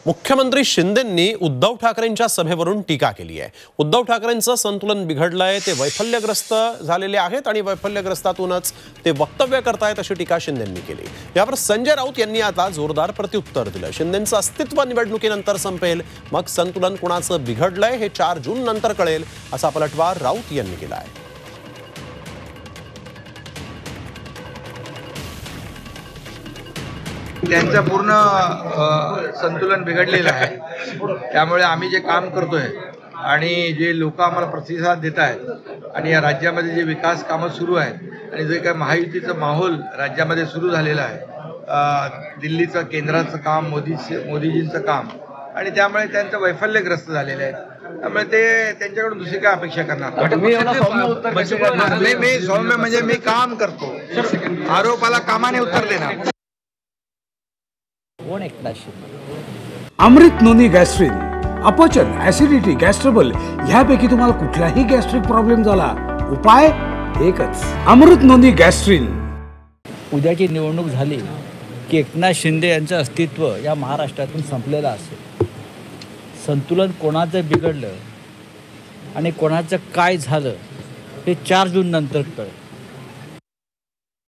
मुख्यमंत्री शिंदेंनी उद्धव ठाकरेंच्या सभेवरून टीका केली आहे। उद्धव ठाकरेंचं संतुलन बिघडलंय, ते वैफल्यग्रस्त झालेले आहेत आणि वैफल्यग्रस्तातूनच ते वक्तव्य करतायत अशी टीका शिंदेंनी केली। यावर संजय राऊत यांनी आता जोरदार प्रत्युत्तर दिलं। शिंदेंचं अस्तित्व निवडणुकीनंतर संपेल, मग संतुलन कुणाचं बिघडलंय हे 4 जून नंतर कळेल, असा पलटवार राऊत यांनी केला आहे। त्यांचं पूर्ण संतुलन बिघडलेलं आहे। त्यामुळे आम्ही जे काम करतोय आणि जे लोक आम्हाला प्रतिसाद देत आहेत आणि या राज्यामध्ये जे विकास कामं सुरू आहेत आणि जे काही महायुतीचं माहोल राज्यामध्ये सुरू झालेलं आहे, दिल्लीचं केंद्राचं काम, मोदीजींचं काम, आणि त्यामुळे त्यांचं वैफल्यग्रस्त झालेलं आहे। त्यामुळे ते त्यांच्याकडून दुसरी काय अपेक्षा करणार। मी सौम्य म्हणजे मी काम करतो, आरोपाला कामाने उत्तर देणार। अमृत नोनी गॅस्ट्रिन, अपचन, ऍसिडिटी, गॅस्ट्रबल ह्यापैकी तुम्हाला कुठलाही गॅस्ट्रिक प्रॉब्लेम झाला, उपाय एकच, अमृत नोनी गॅस्ट्रिन। उद्याची निवडणूक झाली की एकनाथ शिंदे यांचं अस्तित्व या महाराष्ट्रातून संपलेलं असेल। संतुलन कोणाचं बिघडलं आणि कोणाचं काय झालं हे 4 जून नंतर कळेल।